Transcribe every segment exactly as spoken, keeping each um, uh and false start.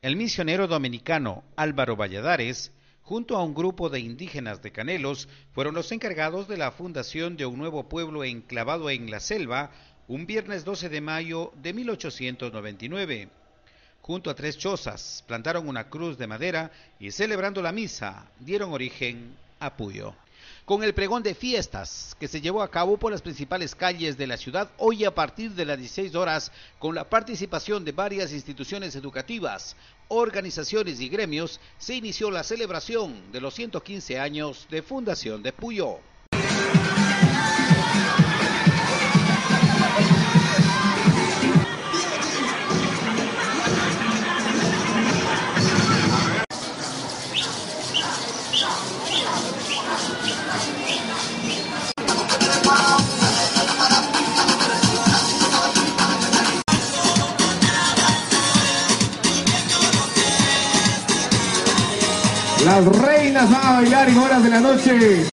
El misionero dominicano Álvaro Valladares, junto a un grupo de indígenas de Canelos, fueron los encargados de la fundación de un nuevo pueblo enclavado en la selva un viernes doce de mayo de mil ochocientos noventa y nueve. Junto a tres chozas, plantaron una cruz de madera y, celebrando la misa, dieron origen a Puyo. Con el pregón de fiestas que se llevó a cabo por las principales calles de la ciudad, hoy a partir de las dieciséis horas, con la participación de varias instituciones educativas, organizaciones y gremios, se inició la celebración de los ciento quince años de fundación de Puyo. Las reinas van a bailar en horas de la noche.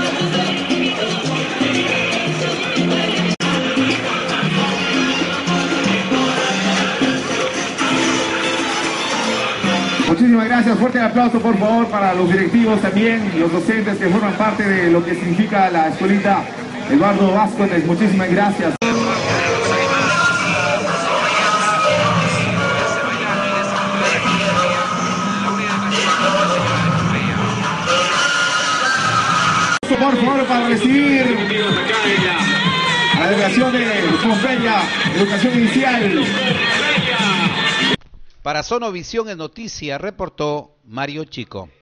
Muchísimas gracias, fuerte el aplauso por favor para los directivos también, los docentes que forman parte de lo que significa la escuelita Eduardo Vázquez. Muchísimas gracias. Por favor, para recibir a la delegación de Pompeya, Educación Inicial. Para Sonovisión en Noticias, reportó Mario Chico.